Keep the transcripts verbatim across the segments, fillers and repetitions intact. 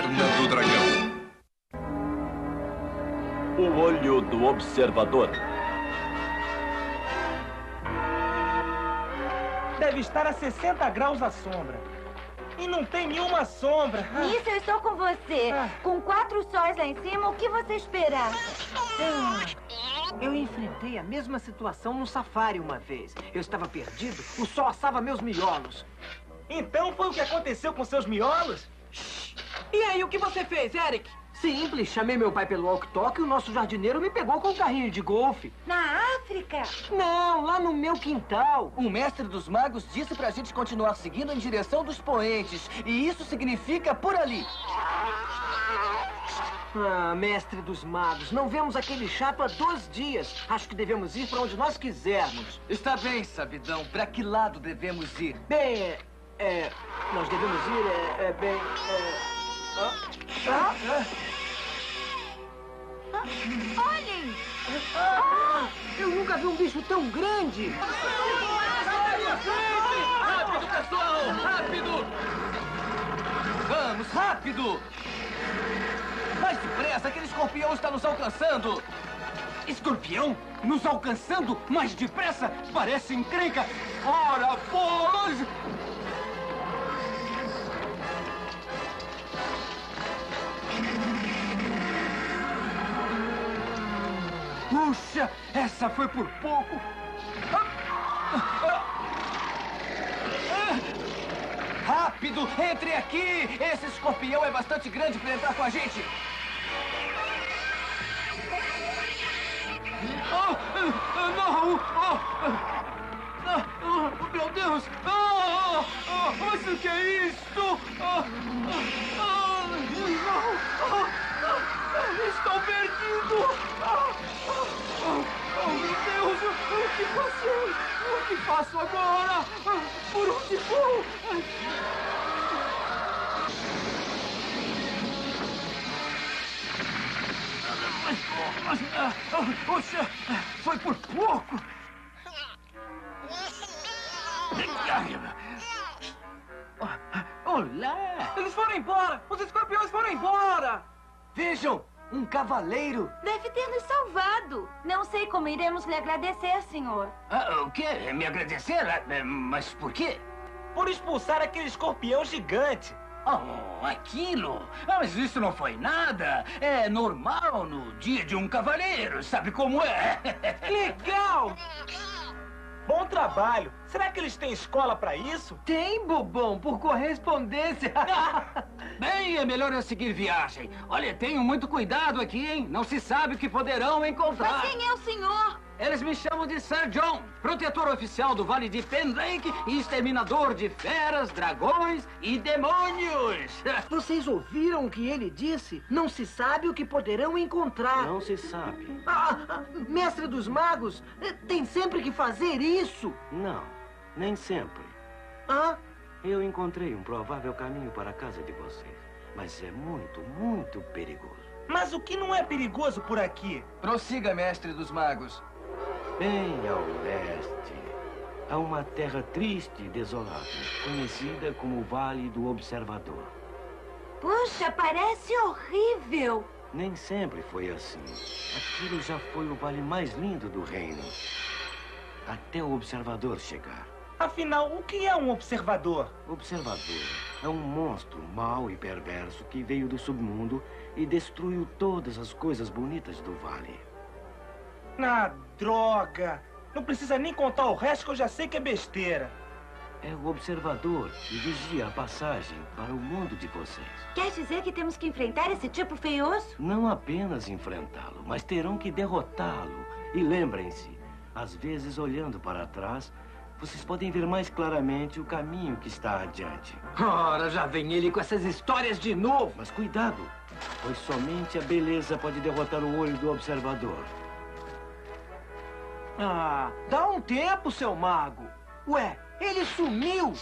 Caverna do Dragão. O olho do observador. Deve estar a sessenta graus à sombra. E não tem nenhuma sombra. Nisso eu estou com você. Ah. Com quatro sóis lá em cima, o que você esperava? Eu enfrentei a mesma situação no safari uma vez. Eu estava perdido, o sol assava meus miolos. Então foi o que aconteceu com seus miolos? E aí, o que você fez, Eric? Simples, chamei meu pai pelo walkie-talkie e o nosso jardineiro me pegou com um carrinho de golfe. Na África? Não, lá no meu quintal. O mestre dos magos disse pra gente continuar seguindo em direção dos poentes. E isso significa por ali. Ah, mestre dos magos, não vemos aquele chato há dois dias. Acho que devemos ir para onde nós quisermos. Está bem, sabidão. Pra que lado devemos ir? Bem, é... é nós devemos ir, é, é bem... É, ah, ah, ah. Olhem! Ah, eu nunca vi um bicho tão grande! Rápido, pessoal! Rápido! Vamos, rápido! Mais depressa, aquele escorpião está nos alcançando! Escorpião? Nos alcançando? Mais depressa? Parece encrenca! Ora, bolas! Puxa, essa foi por pouco. Rápido, entre aqui! Esse escorpião é bastante grande para entrar com a gente. Oh, não! Oh, oh, meu Deus! Oh, oh, mas o que é isto? Oh, oh, não! Oh, estou perdido! Oh, oh, oh, meu Deus! O que passei? O que faço agora? Por onde vou? Poxa, foi por pouco! Olá! Eles foram embora! Os escorpiões foram embora! Vejam, um cavaleiro. Deve ter nos salvado. Não sei como iremos lhe agradecer, senhor. Ah, o quê? Me agradecer? Ah, mas por quê? Por expulsar aquele escorpião gigante. Oh, aquilo? Ah, mas isso não foi nada. É normal no dia de um cavaleiro, sabe como é? Legal! Bom trabalho. Será que eles têm escola pra isso? Tem, bobão, por correspondência. Bem, é melhor eu seguir viagem. Olha, tenham muito cuidado aqui, hein? Não se sabe o que poderão encontrar. Mas quem é o senhor? Eles me chamam de Sir John, protetor oficial do Vale de Pendrake e exterminador de feras, dragões e demônios. Vocês ouviram o que ele disse? Não se sabe o que poderão encontrar. Não se sabe. Ah, ah, mestre dos magos, eh, tem sempre que fazer isso. Não, nem sempre. Ah? Eu encontrei um provável caminho para a casa de vocês. Mas é muito, muito perigoso. Mas o que não é perigoso por aqui? Prossiga, mestre dos magos. Bem ao leste, há uma terra triste e desolada, conhecida como o Vale do Observador. Puxa, parece horrível. Nem sempre foi assim. Aquilo já foi o vale mais lindo do reino. Até o observador chegar. Afinal, o que é um observador? Observador é um monstro mau e perverso que veio do submundo e destruiu todas as coisas bonitas do vale. Ah, droga! Não precisa nem contar o resto que eu já sei que é besteira. É o observador que vigia a passagem para o mundo de vocês. Quer dizer que temos que enfrentar esse tipo feioso? Não apenas enfrentá-lo, mas terão que derrotá-lo. E lembrem-se, às vezes olhando para trás, vocês podem ver mais claramente o caminho que está adiante. Ora, já vem ele com essas histórias de novo. Mas cuidado, pois somente a beleza pode derrotar o olho do observador. Ah, dá um tempo, seu mago. Ué, ele sumiu.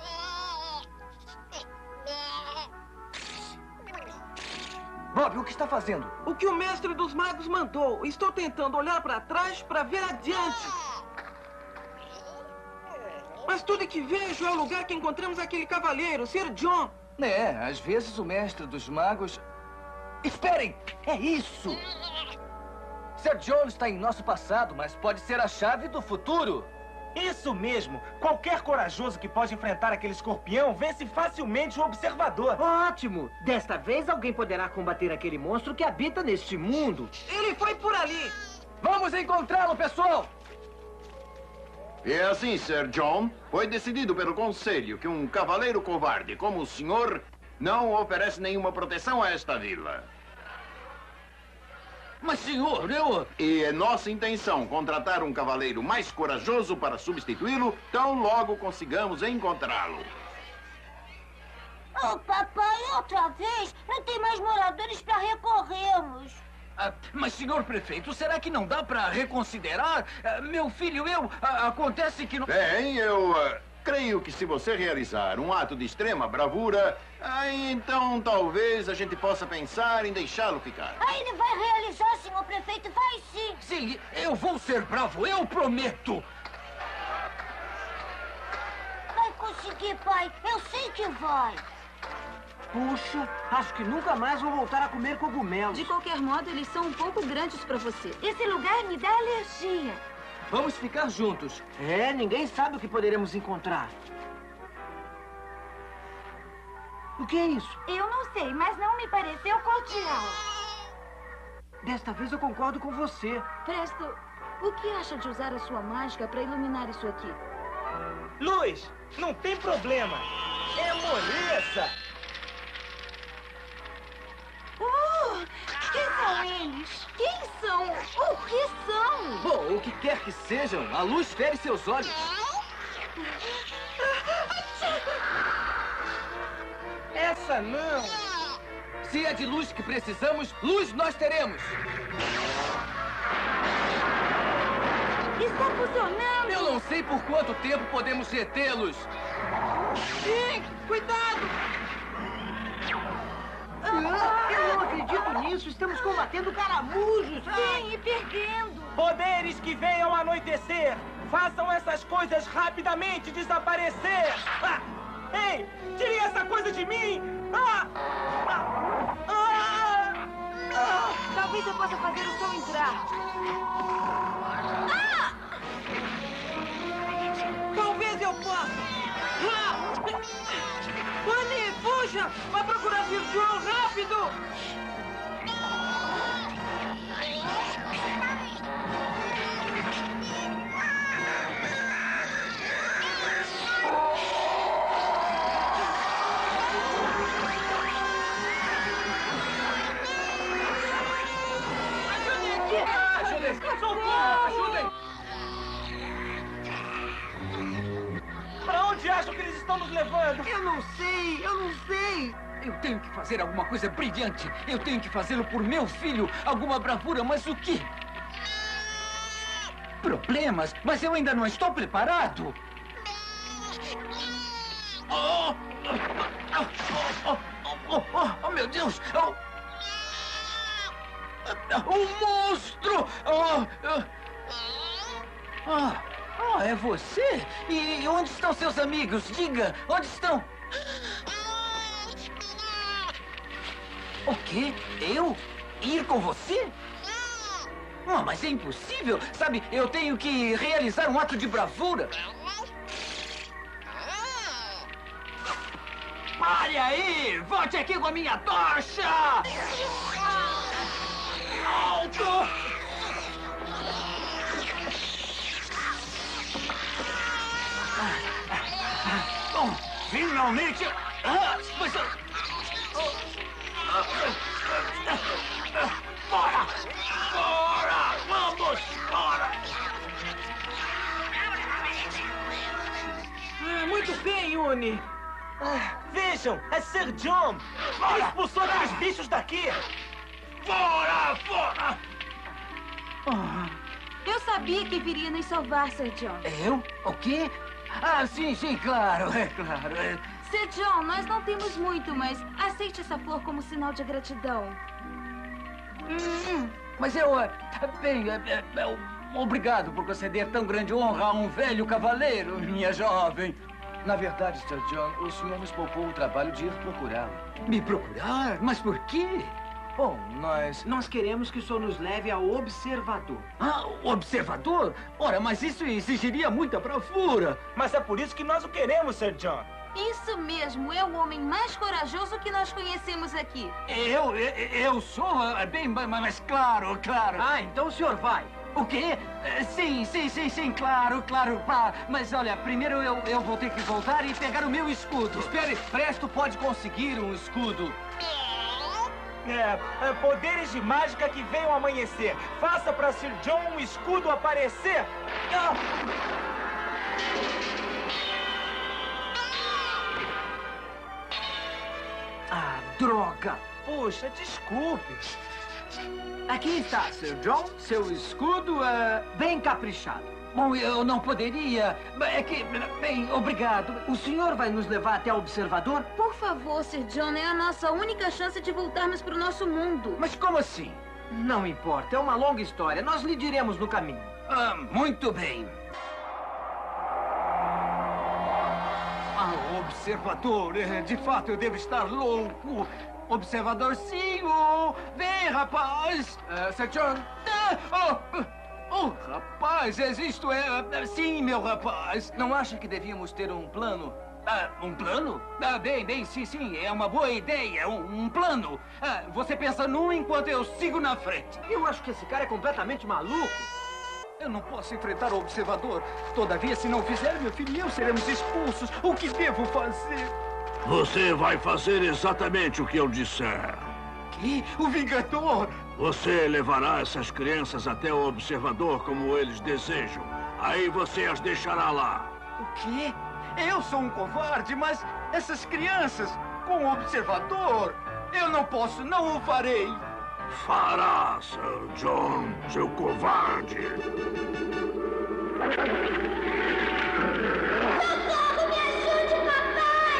Bob, o que está fazendo? O que o mestre dos magos mandou. Estou tentando olhar para trás para ver adiante. Mas tudo que vejo é o lugar que encontramos aquele cavaleiro, Sir John. É, às vezes o mestre dos magos... Esperem! É isso! Sir John está em nosso passado, mas pode ser a chave do futuro. Isso mesmo! Qualquer corajoso que pode enfrentar aquele escorpião vence facilmente o observador. Ótimo! Desta vez alguém poderá combater aquele monstro que habita neste mundo. Ele foi por ali! Vamos encontrá-lo, pessoal! E assim, Sir John, foi decidido pelo Conselho que um cavaleiro covarde como o senhor não oferece nenhuma proteção a esta vila. Mas, senhor, eu... E é nossa intenção contratar um cavaleiro mais corajoso para substituí-lo, tão logo consigamos encontrá-lo. Oh, papai, outra vez? Não tem mais moradores para recorrermos. Ah, mas, senhor prefeito, será que não dá para reconsiderar? Ah, meu filho, eu... Ah, acontece que não... Bem, eu uh, creio que se você realizar um ato de extrema bravura, aí então talvez a gente possa pensar em deixá-lo ficar. Ah, ele vai realizar, senhor prefeito, vai sim. Sim, eu vou ser bravo, eu prometo. Vai conseguir, pai. Eu sei que vai. Puxa, acho que nunca mais vou voltar a comer cogumelos. De qualquer modo, eles são um pouco grandes para você. Esse lugar me dá alergia. Vamos ficar juntos. É, ninguém sabe o que poderemos encontrar. O que é isso? Eu não sei, mas não me pareceu cordial. Desta vez eu concordo com você. Presto, o que acha de usar a sua mágica para iluminar isso aqui? Luz, não tem problema. É moleza. Uh, quem são eles? Quem são? O que são? Bom, o que quer que sejam, a luz fere seus olhos. Essa não. Se é de luz que precisamos, luz nós teremos. Está funcionando. Eu não sei por quanto tempo podemos retê-los. Sim, cuidado! Ah, eu não acredito nisso. Estamos combatendo caramujos. Sim, e perdendo. Poderes que venham anoitecer. Façam essas coisas rapidamente desaparecer. Ah! Ei, tirem essa coisa de mim. Ah! Ah! Ah! Ah! Talvez eu possa fazer o som entrar. Ah! Talvez eu possa. Ah! Annie, fuja! Vai procurar Sir John, rápido! Ajudem! Socorro! Ajudem! Para onde acham que eles estão nos levando? Eu não sei, eu não sei. Eu tenho que fazer alguma coisa brilhante. Eu tenho que fazê-lo por meu filho. Alguma bravura, mas o quê? Problemas? Mas eu ainda não estou preparado. Oh, oh, oh, oh, oh, oh meu Deus! Oh. Um monstro! Oh, oh. Ah, oh, é você? E onde estão seus amigos? Diga, onde estão? O quê? Eu? Ir com você? Ah, mas é impossível. Sabe, eu tenho que realizar um ato de bravura. Pare aí! Volte aqui com a minha tocha! Alto! Oh, finalmente! Ah, mas... Fora! Fora! Vamos! Fora! Ah, muito bem, Uni. Ah, vejam, é Sir John. Ele expulsou aqueles bichos daqui. Fora! Fora! Eu sabia que viria nos salvar, Sir John. Eu? O quê? Ah, sim, sim, claro, é claro. É... Sir John, nós não temos muito, mas aceite essa flor como sinal de gratidão. Hum. Mas eu... é, Bem, é, é, é, obrigado por conceder tão grande honra a um velho cavaleiro, minha jovem. Na verdade, senhor John, o senhor nos poupou o trabalho de ir procurá-lo. Me procurar? Mas por quê? Bom, nós... Nós queremos que o senhor nos leve ao observador. Ah, o observador? Ora, mas isso exigiria muita bravura. Mas é por isso que nós o queremos, Sir John. Isso mesmo, é o homem mais corajoso que nós conhecemos aqui. Eu, eu, eu sou, ah, bem, mas- mas claro, claro. Ah, então o senhor vai. O quê? Eh, Sim, sim, sim, sim, claro, claro, pá. Mas olha, primeiro eu, eu vou ter que voltar e pegar o meu escudo. Espere, Presto pode conseguir um escudo. É, é, poderes de mágica que venham amanhecer. Faça para Sir John um escudo aparecer. Ah! Ah, droga! Puxa, desculpe. Aqui está, Sir John, seu escudo é bem caprichado. Bom, eu não poderia. É que, bem, obrigado. O senhor vai nos levar até o observador? Por favor, Sir John, é a nossa única chance de voltarmos para o nosso mundo. Mas como assim? Não importa, é uma longa história. Nós lhe diremos no caminho. Ah, muito bem. Ah, observador, eh, de fato eu devo estar louco. Observadorzinho, vem, rapaz. Uh, senhor John, Ah, oh, oh, rapaz, existo é. Sim, meu rapaz. não acha que devíamos ter um plano? Ah, um plano? Ah, bem, bem, sim, sim, é uma boa ideia, um, um plano. Ah, você pensa num enquanto eu sigo na frente. Eu acho que esse cara é completamente maluco. Eu não posso enfrentar o observador. Todavia, se não fizer, meu filho e eu seremos expulsos. O que devo fazer? Você vai fazer exatamente o que eu disser. Que? O Vingador? Você levará essas crianças até o observador como eles desejam. Aí você as deixará lá. O quê? Eu sou um covarde, mas essas crianças com o observador, eu não posso, não o farei. Fará, Sir John, seu covarde. Socorro, me ajude, papai!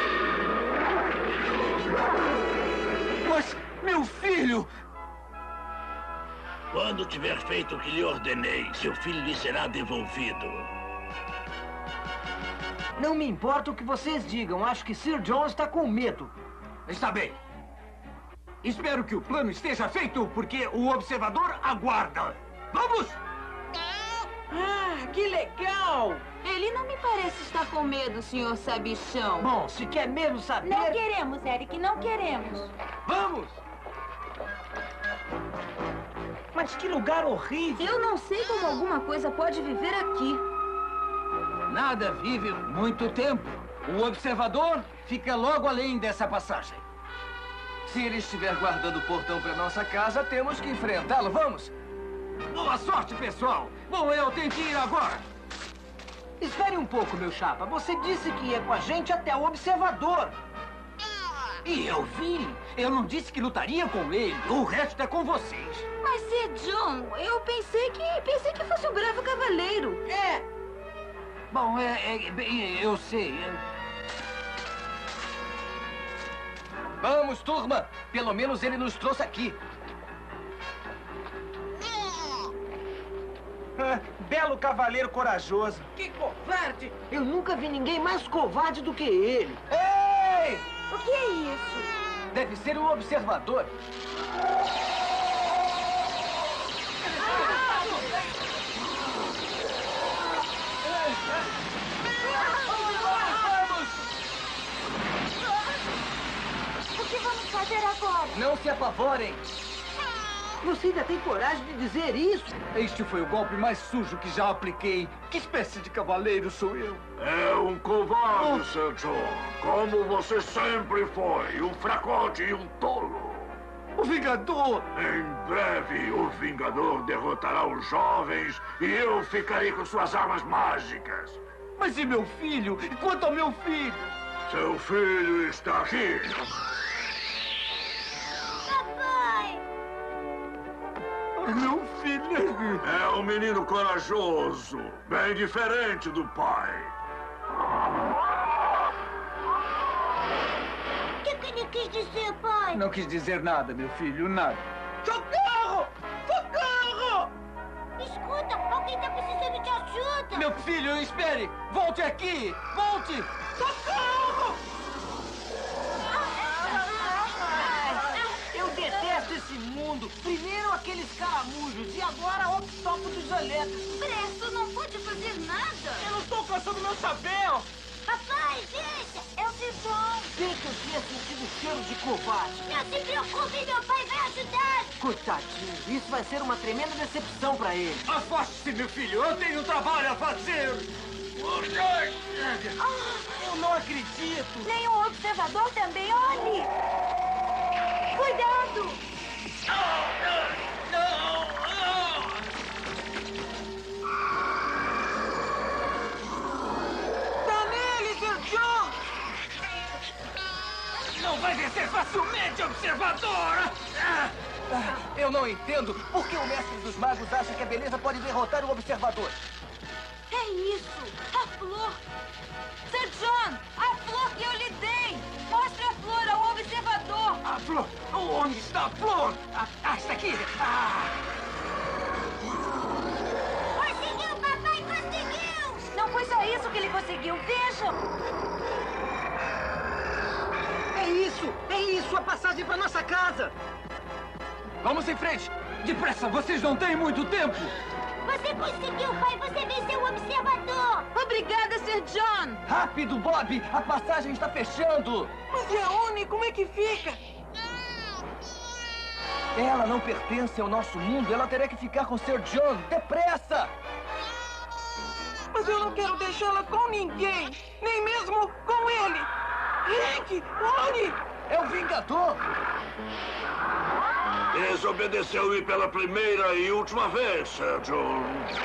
Mas, meu filho... Quando tiver feito o que lhe ordenei, seu filho lhe será devolvido. Não me importa o que vocês digam. Acho que Sir John está com medo. Está bem. Espero que o plano esteja feito, porque o observador aguarda. Vamos! Ah, que legal! Ele não me parece estar com medo, senhor Sabichão. Bom, se quer mesmo saber... Não queremos, Eric, não queremos. Vamos! Mas que lugar horrível. Eu não sei como alguma coisa pode viver aqui. Nada vive muito tempo. O observador fica logo além dessa passagem. Se ele estiver guardando o portão para nossa casa, temos que enfrentá-lo. Vamos! Boa sorte, pessoal. Bom, eu tenho que ir agora. Espere um pouco, meu chapa. Você disse que ia com a gente até o observador. E eu vi. Eu não disse que lutaria com ele. O resto é com vocês. Mas, Sir John, eu pensei que... pensei que fosse um bravo cavaleiro. É. Bom, é, é bem, eu sei. é- Vamos, turma! Pelo menos ele nos trouxe aqui. Ah, belo cavaleiro corajoso. Que covarde! Eu nunca vi ninguém mais covarde do que ele. Ei! O que é isso? Deve ser um observador. O que vamos fazer agora? Não se apavorem. Você ainda tem coragem de dizer isso? Este foi o golpe mais sujo que já apliquei. Que espécie de cavaleiro sou eu? É um covarde, Sir John. Como você sempre foi. Um fracote e um tolo. O Vingador! Em breve, o Vingador derrotará os jovens e eu ficarei com suas armas mágicas. Mas e meu filho? E quanto ao meu filho? Seu filho está aqui. Papai! Meu filho... É um menino corajoso, bem diferente do pai. O que, que ele quis dizer, pai? Não quis dizer nada, meu filho, nada. Socorro! Socorro! Escuta, alguém tá precisando de ajuda. Meu filho, espere! Volte aqui! Volte! Socorro! Eu detesto esse mundo. Primeiro aqueles caramujos e agora o octópodos elétricos. Presto não pode fazer nada. Eu não estou alcançando meu chapéu! Papai, gente, eu vi John. Bem que eu tinha sentido cheiro de covarde. Não se preocupe, meu pai vai ajudar. Coitadinho, isso vai ser uma tremenda decepção pra ele. Afaste-se, meu filho. Eu tenho trabalho a fazer. Eu não acredito! Nenhum observador também, olhe. Cuidado. Tá nele, Sir John! Não vai vencer facilmente, observador! Eu não entendo por que o mestre dos magos acha que a beleza pode derrotar o observador. É isso! A flor! Sir John! A flor que eu lhe dei! Mostre a flor ao observador! A flor! Onde está a flor? Ah, ah, está aqui! Ah. Conseguiu, papai, conseguiu. Não foi só isso que ele conseguiu, vejam! É isso! É isso! A passagem pra nossa casa! Vamos em frente! Depressa, vocês não têm muito tempo! Você conseguiu, pai. Você venceu o observador. Obrigada, Sir John! Rápido, Bob! A passagem está fechando! Mas e a Oni, como é que fica? Ela não pertence ao nosso mundo. Ela terá que ficar com Sir John. Depressa! Mas eu não quero deixá-la com ninguém! Nem mesmo com ele! Hank! Oni! É o Vingador! Desobedeceu-me pela primeira e última vez, Sir John.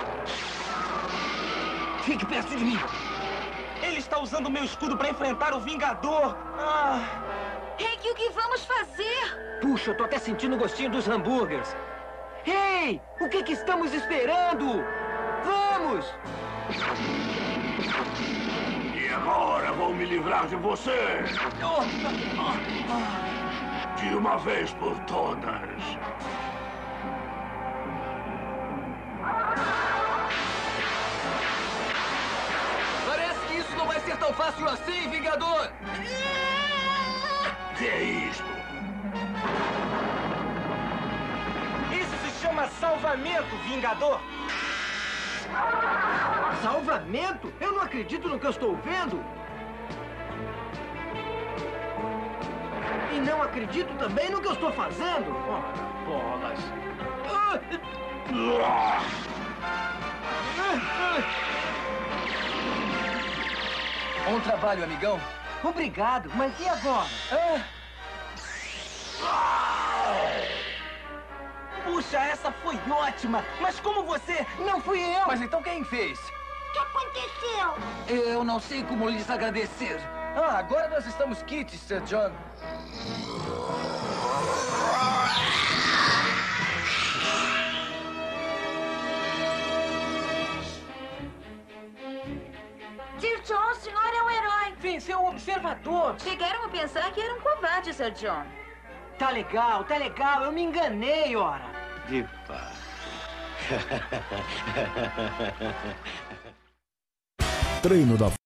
Fique perto de mim! Ele está usando o meu escudo para enfrentar o Vingador! Ah! Hank, o que vamos fazer? Puxa, eu tô até sentindo o gostinho dos hambúrgueres. Ei! O que que estamos esperando? Vamos! E agora vou me livrar de você. De uma vez por todas. Parece que isso não vai ser tão fácil assim, Vingador! Que é isto? Isso se chama salvamento, Vingador! Salvamento? Eu não acredito no que eu estou vendo! E não acredito também no que eu estou fazendo! Oh, bolas! Bom trabalho, amigão. Obrigado, mas e agora? Puxa, essa foi ótima! Mas como você... Não fui eu! Mas então quem fez? O que aconteceu? Eu não sei como lhes agradecer. Ah, agora nós estamos quites, Sir John. Sir John, o senhor é um herói! Venceu o observador! Chegaram a pensar que era um covarde, Sir John. Tá legal, tá legal. Eu me enganei, ora. De fato. Treino da